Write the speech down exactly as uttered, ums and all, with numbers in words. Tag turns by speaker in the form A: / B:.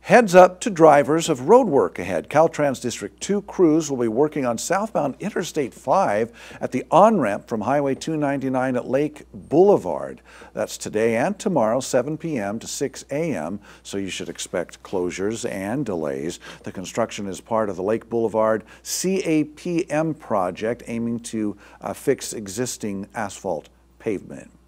A: Heads up to drivers of road work ahead. Caltrans District two crews will be working on southbound Interstate five at the on-ramp from Highway two ninety-nine at Lake Boulevard. That's today and tomorrow, seven p m to six a m, so you should expect closures and delays. The construction is part of the Lake Boulevard C A P M project aiming to uh, fix existing asphalt pavement.